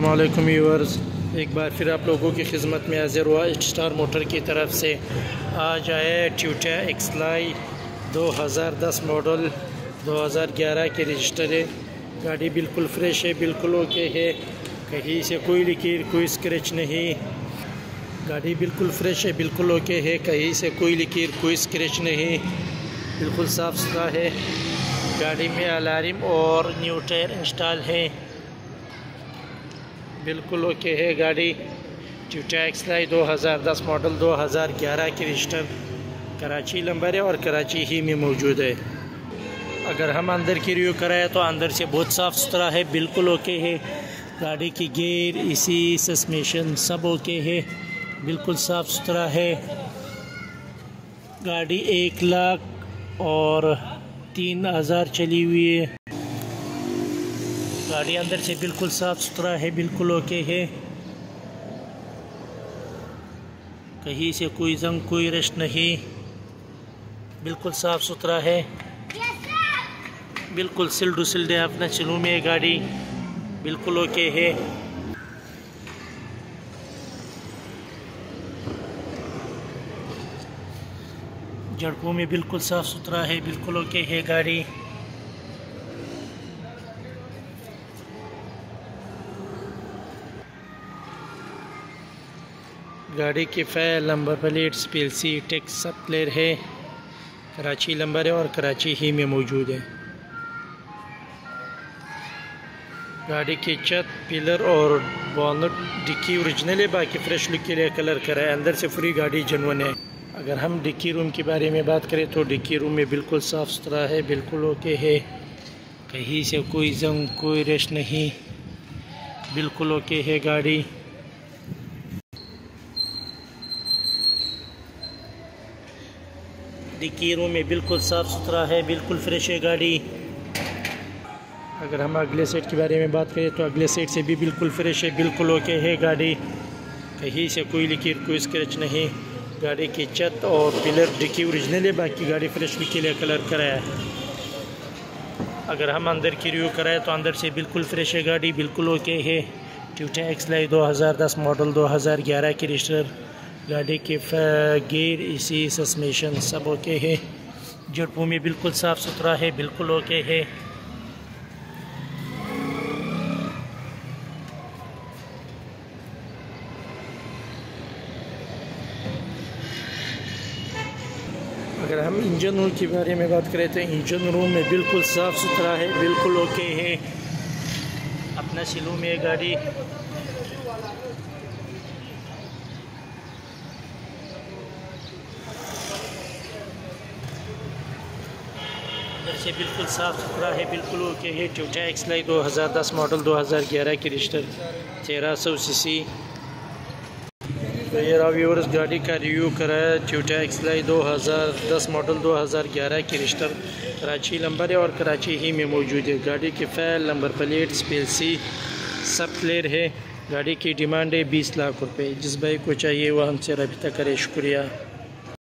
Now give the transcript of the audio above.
अस्सलामुअलैकुम व्यूअर्स, एक बार फिर आप लोगों की खिदमत में हाजिर हुआ स्टार मोटर की तरफ से। आज आया टोयोटा एक्सलाई 2010 मॉडल 2011 के रजिस्टर है। गाड़ी बिल्कुल फ्रेश है, बिल्कुल ओके है, कहीं से कोई लीकेज कोई स्क्रैच नहीं। गाड़ी बिल्कुल फ्रेश है, बिल्कुल ओके है, कहीं से कोई लीकेज कोई स्क्रैच नहीं, बिल्कुल साफ़ सुथरा है। गाड़ी में अलार्म और न्यू टायर इंस्टॉल है, बिल्कुल ओके है। गाड़ी टोयोटा एक्सलाई 2010 मॉडल 2011 की रजिस्टर कराची नंबर है और कराची ही में मौजूद है। अगर हम अंदर की रिव्यू कराए तो अंदर से बहुत साफ़ सुथरा है, बिल्कुल ओके है। गाड़ी की गियर एसी सस्पेंशन सब ओके है, बिल्कुल साफ़ सुथरा है। गाड़ी 1,03,000 चली हुई है। गाड़ी अंदर से बिल्कुल साफ़ सुथरा है, बिल्कुल ओके है, कहीं से कोई जंग कोई रश नहीं, बिल्कुल साफ़ सुथरा है, बिल्कुल सिल्डू सिल्डे अपना चलू में गाड़ी बिल्कुल ओके है। झड़कों में बिल्कुल साफ़ सुथरा है, बिल्कुल ओके है गाड़ी। गाड़ी की file number plate PLC tax सब क्लियर है, कराची नंबर है और कराची ही में मौजूद है। गाड़ी की छत पिलर और बॉनेट डिक्की ओरिजिनल है, बाकी फ्रेश लुक के लिए कलर करा है। अंदर से पूरी गाड़ी जेन्युइन है। अगर हम डिक्की रूम के बारे में बात करें तो डिक्की रूम में बिल्कुल साफ़ सुथरा है, बिल्कुल ओके है, कहीं से कोई जंग कोई रश नहीं, बिल्कुल ओके है गाड़ी। डिक्की रूम में बिल्कुल साफ़ सुथरा है, बिल्कुल फ्रेश है गाड़ी। अगर हम अगले सेट के बारे में बात करें तो अगले सेट से भी बिल्कुल फ्रेश है, बिल्कुल ओके है गाड़ी, कहीं से कोई लीकेज कोई स्क्रैच नहीं। गाड़ी की छत और पिलर डिक्की ओरिजिनल है, बाकी गाड़ी फ्रेश के लिए कलर कराया है। अगर हम अंदर की रिव्यू कराए तो अंदर से बिल्कुल फ्रेश है गाड़ी, बिल्कुल ओके है। टोयोटा एक्सलाई 2010 मॉडल 2011 की रजिस्टर। गाड़ी के गियर एसी सस्पेंशन सब ओके है। झड़पों में बिल्कुल साफ़ सुथरा है, बिल्कुल ओके है। अगर हम इंजन रूम के बारे में बात करें तो इंजन रूम में बिल्कुल साफ़ सुथरा है, बिल्कुल ओके है, अपना सिलू में गाड़ी। अंदर से बिल्कुल साफ़ सुथरा है, बिल्कुल ओके है। टोयोटा एक्सलाई 2010 मॉडल 2011 की रजिस्टर 1300 सीसी। तो ये रहा व्यूअर्स गाड़ी का रिव्यू कराया। टोयोटा एक्सलाई 2010 मॉडल 2011 की रजिस्टर कराची नंबर है और कराची ही में मौजूद है। गाड़ी की फाइल नंबर प्लेट PLC सब क्लियर है। गाड़ी की डिमांड है 20 लाख रुपए। जिस भाई को चाहिए वह हमसे रब्ता करे। शुक्रिया।